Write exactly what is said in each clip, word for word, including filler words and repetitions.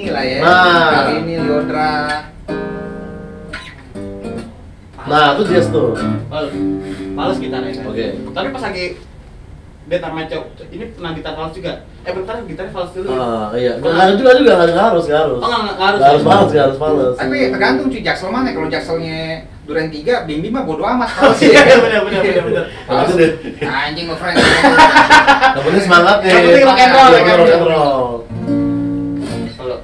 Inilah ya. Nah. Kali ini Lyodra. Nah, itu jazz tuh. Males, males gitarnya kan. Oke. Tapi pas lagi dia sama cowok, ini pernah gitar fals juga. Eh bentar, gitarnya fals dulu. Ah, iya. Nggak nggak juga juga nggak nggak harus, nggak harus. Oh, nggak nggak harus. Nggak harus ya? fals, nggak harus fals. Tapi tergantung cuy jaksel mana. Kalau jakselnya Duren tiga, Bim Bim mah bodo amat. Iya, benar benar benar benar. Nah, itu deh. Anjing lo friend. Yang penting semangatnya. Yang penting rock and roll, Yang ya kan? penting rock and roll. Kalau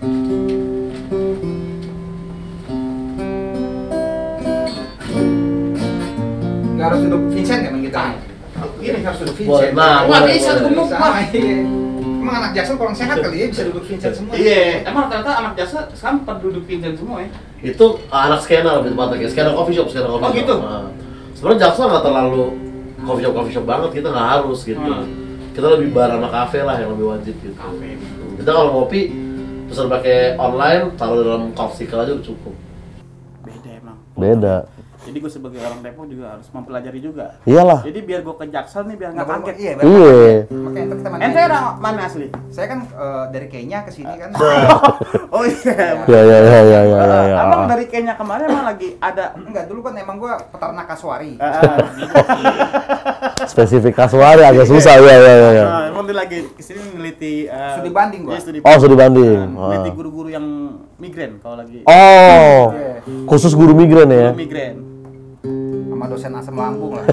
Nggak harus duduk Vincent ya main gitar. Ini harus duduk Vincent. Nah, Wah, boleh, bisa boleh. gemuk Bisa, mah. iya. Emang anak jaksel kurang sehat kali ya bisa duduk Vincent semua. Iya, emang ternyata anak jasa sekarang pada duduk Vincent semua ya. Itu anak skena lebih tepatnya, kayak skena coffee shop, skena coffee Oh, shop. gitu? Nah, sebenarnya Jaksel nggak terlalu coffee shop coffee shop banget, kita nggak harus gitu. Hmm. Kita lebih bar sama kafe lah yang lebih wajib gitu. Kafe. Kita kalau ngopi pesan pakai online, taruh dalam popsicle aja udah cukup. Beda emang. Beda. Jadi gue sebagai orang Depok juga harus mempelajari juga. Iyalah. Jadi biar gue ke Jaksel nih biar nggak Nggak kaget. Iya. Iya. Makanya ntar kita main. Ente orang mana asli? Saya kan eh, dari Kenya ke sini kan. Oh iya. Ya ya ya ya ya ya. ya. Abang dari Kenya kemarin emang lagi ada. Enggak, dulu kan emang gua peternak kasuari. Ah, ah. Spesifik kasuari agak susah ya ya ya. ya. Nah, emang dia lagi kesini neliti. uh, Studi banding gua. iya, studi Oh, studi banding. Nah, neliti Ah. guru-guru yang migran kalau lagi. Oh. Iya. Khusus guru migran ya. Guru migran. Sama dosen asam lambung lah.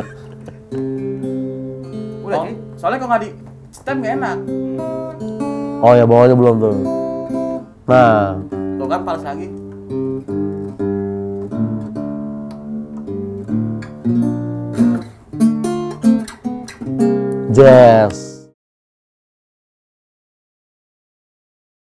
Udah Oh, sih. soalnya kalau nggak di stem nggak enak. Oh ya bawahnya belum tuh. Nah, Tuh kan fals lagi. jazz.